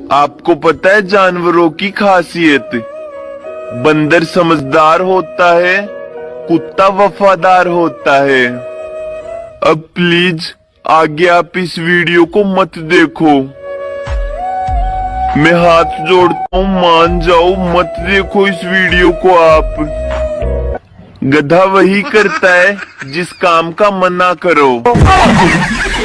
आपको पता है जानवरों की खासियत? बंदर समझदार होता है, कुत्ता वफादार होता है। अब प्लीज आगे आप इस वीडियो को मत देखो। मैं हाथ जोड़ता हूँ, मान जाओ, मत देखो इस वीडियो को आप। गधा वही करता है जिस काम का मना करो।